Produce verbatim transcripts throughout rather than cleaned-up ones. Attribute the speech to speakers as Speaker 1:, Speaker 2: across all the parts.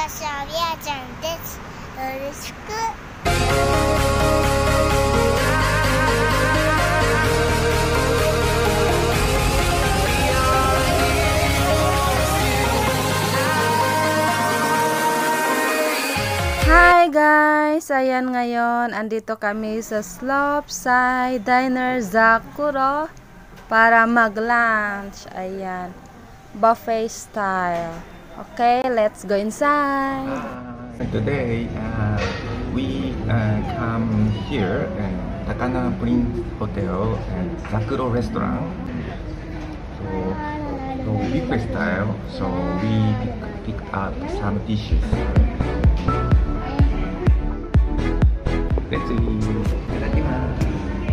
Speaker 1: 私はみやちゃんです。よろしく。
Speaker 2: Hi guys! Ayan ngayon, andito kami sa Slopeside Diner Zakuro para mag-lunch. Ayan, buffet style. Okay, let's go inside.
Speaker 3: Uh, today, uh, we uh, come here at Takana Prince Hotel and Zakuro Restaurant. So, so buffet style. So we pick, pick up some dishes. Let's see. Itadakimasu.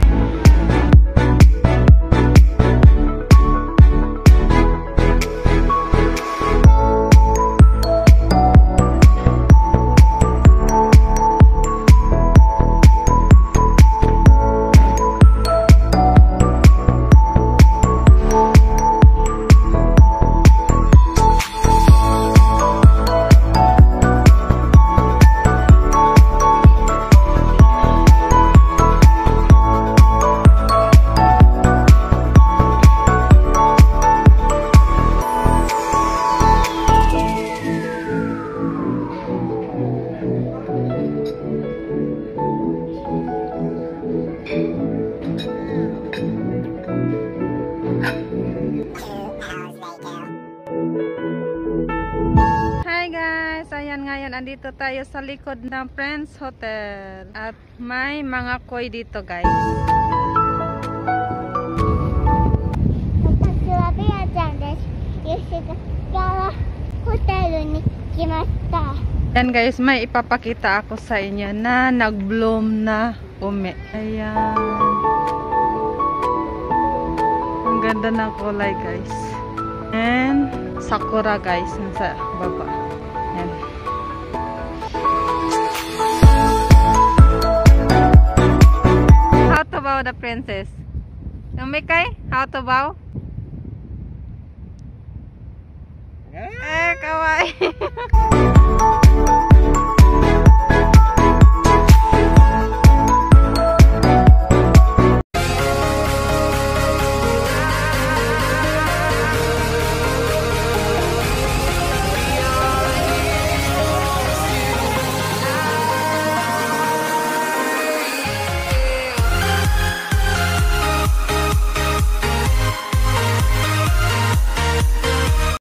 Speaker 2: Hi guys! Ayan ngayon, andito tayo sa likod ng Prince Hotel. At may mga koi dito guys.
Speaker 1: 私はみやちゃんです。吉川ホテルに来ました。
Speaker 2: Ayan guys, may ipapakita ako sa inyo na nag-bloom na umi. Ayan. Ang ganda ng kulay guys. And sakura guys, nasa baba. Ayan. How to bow the princess? Umikay? How to bow? Eh, kawaii.